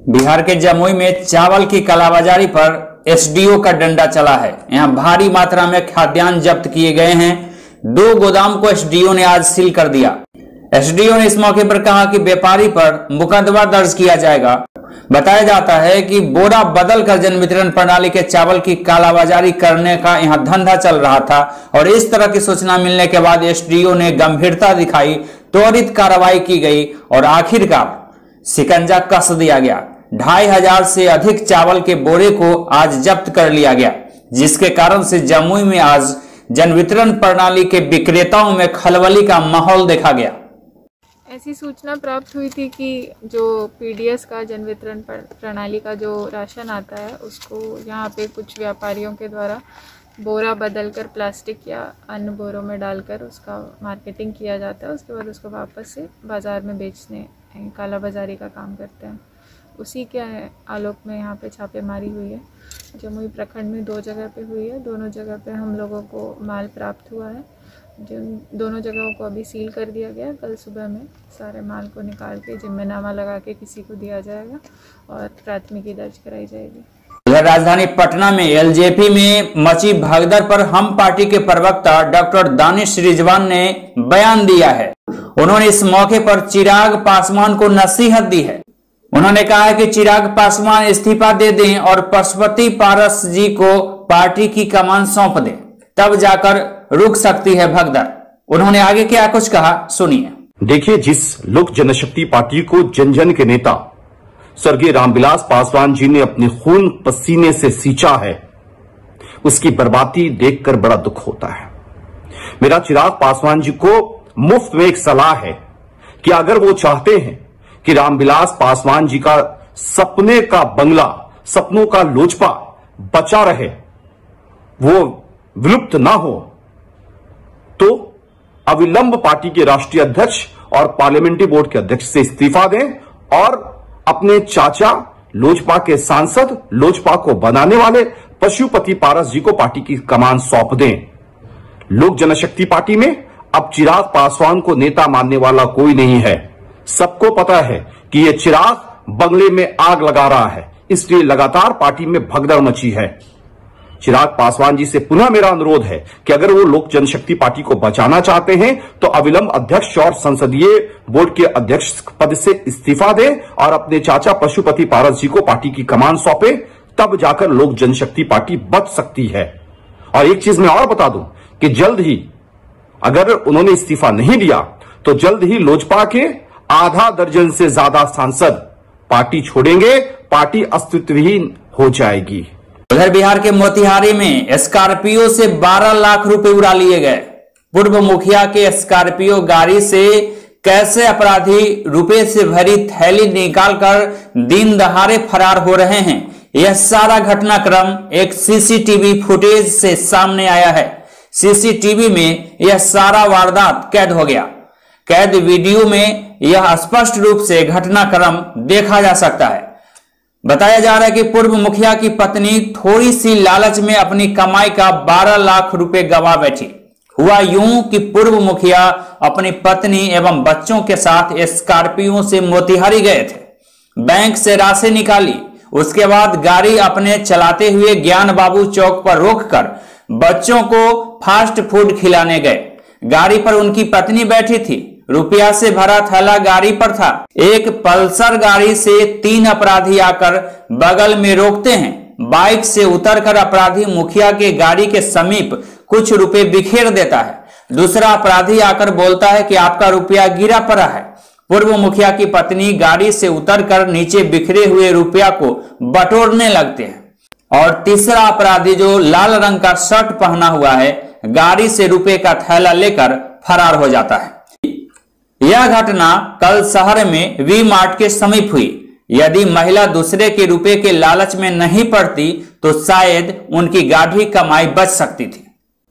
बिहार के जमुई में चावल की कालाबाजारी पर एसडीओ का डंडा चला है। यहां भारी मात्रा में खाद्यान्न जब्त किए गए हैं। 2 गोदाम को एसडीओ ने आज सील कर दिया। एसडीओ ने इस मौके पर कहा कि व्यापारी पर मुकदमा दर्ज किया जाएगा। बताया जाता है कि बोरा बदल कर जन वितरण प्रणाली के चावल की कालाबाजारी करने का यहां धंधा चल रहा था और इस तरह की सूचना मिलने के बाद एसडीओ ने गंभीरता दिखाई, त्वरित कार्रवाई की गई और आखिरकार शिकंजा कस दिया गया। 2500 से अधिक चावल के बोरे को आज जब्त कर लिया गया, जिसके कारण से जमुई में आज जन वितरण प्रणाली के विक्रेताओं में खलबली का माहौल देखा गया। ऐसी सूचना प्राप्त हुई थी कि जो पीडीएस का जन वितरण प्रणाली का जो राशन आता है उसको यहाँ पे कुछ व्यापारियों के द्वारा बोरा बदलकर प्लास्टिक या अन्य बोरों में डालकर उसका मार्केटिंग किया जाता है। उसके बाद उसको वापस से बाज़ार में बेचने, काला बाजारी का काम करते हैं। उसी के आलोक में यहाँ पे छापेमारी हुई है। जमुई प्रखंड में 2 जगह पे हुई है। दोनों जगह पे हम लोगों को माल प्राप्त हुआ है। जिन दोनों जगहों को अभी सील कर दिया गया। कल सुबह में सारे माल को निकाल के जिम्मेनामा लगा के किसी को दिया जाएगा और प्राथमिकी दर्ज कराई जाएगी। इधर राजधानी पटना में एलजेपी में मची भगदड़ पर हम पार्टी के प्रवक्ता डॉक्टर दानिश रिजवान ने बयान दिया है। उन्होंने इस मौके पर चिराग पासवान को नसीहत दी है। उन्होंने कहा है कि चिराग पासवान इस्तीफा दे दें और पशुपति पारस जी को पार्टी की कमान सौंप दें, तब जाकर रुक सकती है भगदड़। उन्होंने आगे क्या कुछ कहा, सुनिए। देखिए, जिस लोक जनशक्ति पार्टी को जन जन के नेता स्वर्गीय रामविलास पासवान जी ने अपने खून पसीने से सींचा है, उसकी बर्बादी देखकर बड़ा दुख होता है। मेरा चिराग पासवान जी को मुफ्त में एक सलाह है कि अगर वो चाहते हैं कि रामविलास पासवान जी का सपने का बंगला, सपनों का लोजपा बचा रहे, वो विलुप्त ना हो, तो अविलंब पार्टी के राष्ट्रीय अध्यक्ष और पार्लियामेंट्री बोर्ड के अध्यक्ष से इस्तीफा दें और अपने चाचा लोजपा के सांसद, लोजपा को बनाने वाले पशुपति पारस जी को पार्टी की कमान सौंप दें। लोक जनशक्ति पार्टी में अब चिराग पासवान को नेता मानने वाला कोई नहीं है। सबको पता है कि यह चिराग बंगले में आग लगा रहा है, इसलिए लगातार पार्टी में भगदड़ मची है। चिराग पासवान जी से पुनः मेरा अनुरोध है कि अगर वो लोक जनशक्ति पार्टी को बचाना चाहते हैं तो अविलंब अध्यक्ष और संसदीय बोर्ड के अध्यक्ष पद से इस्तीफा दें और अपने चाचा पशुपति पारस जी को पार्टी की कमान सौंपे, तब जाकर लोक जनशक्ति पार्टी बच सकती है। और एक चीज मैं और बता दूं कि जल्द ही, अगर उन्होंने इस्तीफा नहीं दिया तो जल्द ही लोजपा के आधा दर्जन से ज्यादा सांसद पार्टी छोड़ेंगे, पार्टी अस्तित्वहीन हो जाएगी। उधर बिहार के मोतिहारी में स्कॉर्पियो से 12 लाख रुपए उड़ा लिए गए। पूर्व मुखिया के स्कॉर्पियो गाड़ी से कैसे अपराधी रुपए से भरी थैली निकालकर दिन दहाड़े फरार हो रहे हैं, यह सारा घटनाक्रम एक सीसीटीवी फुटेज से सामने आया है। सीसीटीवी में यह सारा वारदात कैद हो गया। कैद वीडियो में यह स्पष्ट रूप से घटनाक्रम देखा जा सकता है। बताया जा रहा है कि पूर्व मुखिया की पत्नी थोड़ी सी लालच में अपनी कमाई का 12 लाख रुपए गंवा बैठी। हुआ यूं कि पूर्व मुखिया अपनी पत्नी एवं बच्चों के साथ स्कॉर्पियो से मोतिहारी गए थे। बैंक से राशि निकाली, उसके बाद गाड़ी अपने चलाते हुए ज्ञान बाबू चौक पर रोककर बच्चों को फास्ट फूड खिलाने गए। गाड़ी पर उनकी पत्नी बैठी थी। रुपया से भरा थैला गाड़ी पर था। एक पल्सर गाड़ी से 3 अपराधी आकर बगल में रोकते हैं। बाइक से उतरकर अपराधी मुखिया के गाड़ी के समीप कुछ रुपए बिखेर देता है। दूसरा अपराधी आकर बोलता है कि आपका रुपया गिरा पड़ा है। पूर्व मुखिया की पत्नी गाड़ी से उतरकर नीचे बिखरे हुए रुपया को बटोरने लगते हैं और तीसरा अपराधी जो लाल रंग का शर्ट पहना हुआ है, गाड़ी से रुपए का थैला लेकर फरार हो जाता है। यह घटना कल शहर में वी मार्ट के समीप हुई। यदि महिला दूसरे के रुपए के लालच में नहीं पड़ती तो शायद उनकी गाढ़ी कमाई बच सकती थी।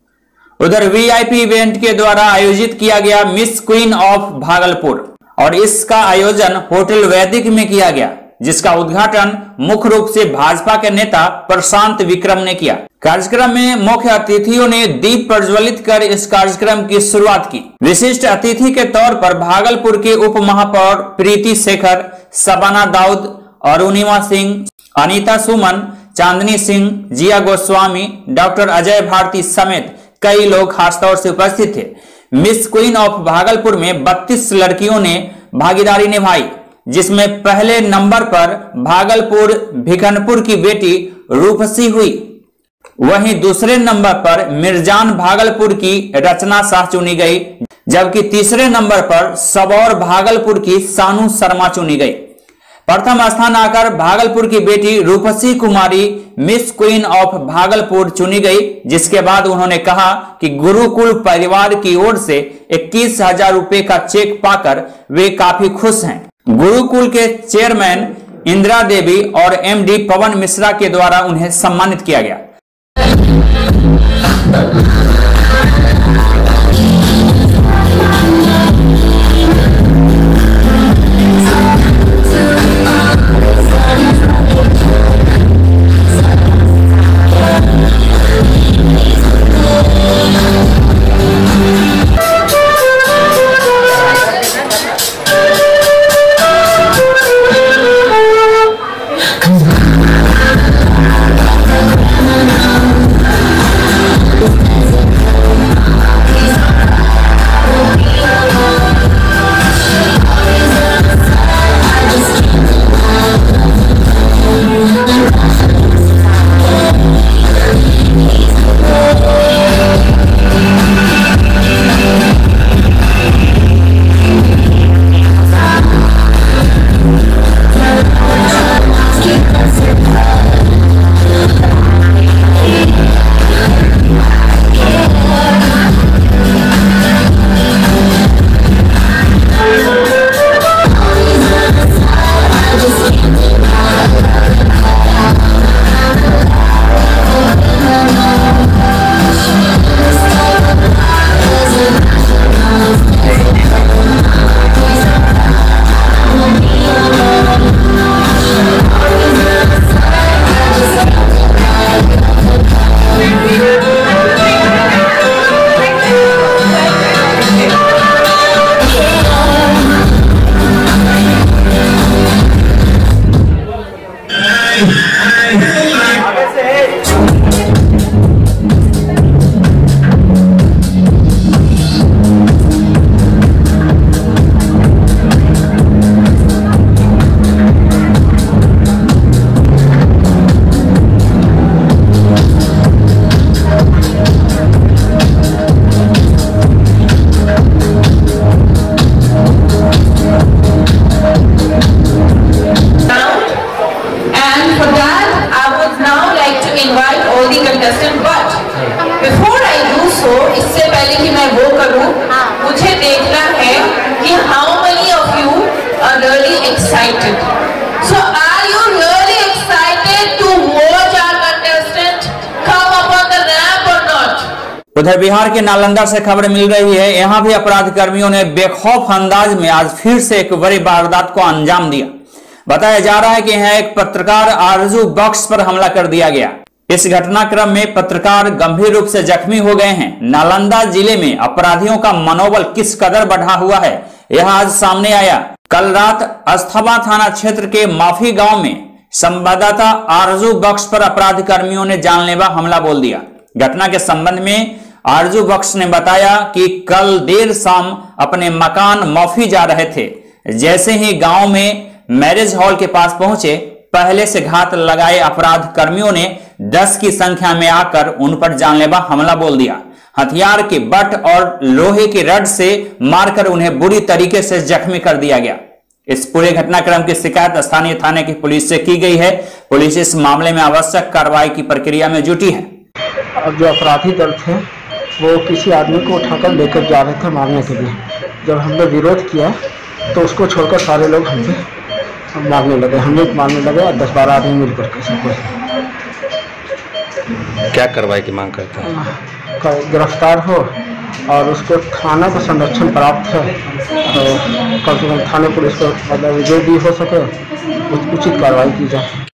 उधर वीआईपी इवेंट के द्वारा आयोजित किया गया मिस क्वीन ऑफ भागलपुर और इसका आयोजन होटल वैदिक में किया गया, जिसका उद्घाटन मुख्य रूप से भाजपा के नेता प्रशांत विक्रम ने किया। कार्यक्रम में मुख्य अतिथियों ने दीप प्रज्वलित कर इस कार्यक्रम की शुरुआत की। विशिष्ट अतिथि के तौर पर भागलपुर के उप महापौर प्रीति शेखर, शबाना दाऊद अरुणिमा सिंह, अनीता सुमन, चांदनी सिंह, जिया गोस्वामी, डॉक्टर अजय भारती समेत कई लोग खासतौर से उपस्थित थे। मिस क्वीन ऑफ भागलपुर में 32 लड़कियों ने भागीदारी निभाई, जिसमें पहले नंबर पर भागलपुर भिखनपुर की बेटी रूपसी हुई। वहीं दूसरे नंबर पर मिर्जान भागलपुर की रचना शाह चुनी गई, जबकि तीसरे नंबर पर सबौर भागलपुर की सानू शर्मा चुनी गई। प्रथम स्थान आकर भागलपुर की बेटी Roopsi Kumari Miss Queen of Bhagalpur चुनी गई, जिसके बाद उन्होंने कहा कि गुरुकुल परिवार की ओर से 21,000 रुपए का चेक पाकर वे काफी खुश हैं। गुरुकुल के चेयरमैन इंदिरा देवी और एमडी पवन मिश्रा के द्वारा उन्हें सम्मानित किया गया। इससे पहले कि मैं वो करूं, मुझे देखना है कि how many of you are really excited. So are you really excited to watch our contestant come up on the ramp or not? उधर बिहार के नालंदा से खबर मिल रही है, यहाँ भी अपराध कर्मियों ने बेखौफ अंदाज में आज फिर से एक बड़ी वारदात को अंजाम दिया। बताया जा रहा है कि यहाँ एक पत्रकार आरजू बख्श पर हमला कर दिया गया। इस घटनाक्रम में पत्रकार गंभीर रूप से जख्मी हो गए हैं। नालंदा जिले में अपराधियों का मनोबल किस कदर बढ़ा हुआ है, यह आज सामने आया। कल रात अस्थाबा थाना क्षेत्र के माफी गांव में संवाददाता आरजू बख्श पर अपराध कर्मियों ने जानलेवा हमला बोल दिया। घटना के संबंध में आरजू बख्श ने बताया कि कल देर शाम अपने मकान माफी जा रहे थे। जैसे ही गांव में मैरिज हॉल के पास पहुंचे, पहले से घात लगाए अपराध कर्मियों ने 10 की संख्या में आकर उन पर जानलेवा हमला बोल दिया। हथियार के बट और लोहे की रड से मारकर उन्हें बुरी तरीके से जख्मी कर दिया गया। इस पूरे घटनाक्रम की शिकायत स्थानीय थाने की पुलिस से की गई है। पुलिस इस मामले में आवश्यक कार्रवाई की प्रक्रिया में जुटी है। अब जो अपराधी दल थे वो किसी आदमी को उठाकर लेकर जा रहे थे मारने के लिए। जब हमने विरोध किया तो उसको छोड़कर सारे लोग हमसे मारने लगे, हमें मारने लगे और 10-12 आदमी मिलकर के सबको। क्या कार्रवाई की मांग करते हैं? गिरफ्तार हो और उसको थाना का संरक्षण प्राप्त है तो कम से कम थाने पुलिस को मतलब जो भी हो सके उचित कार्रवाई की जाए।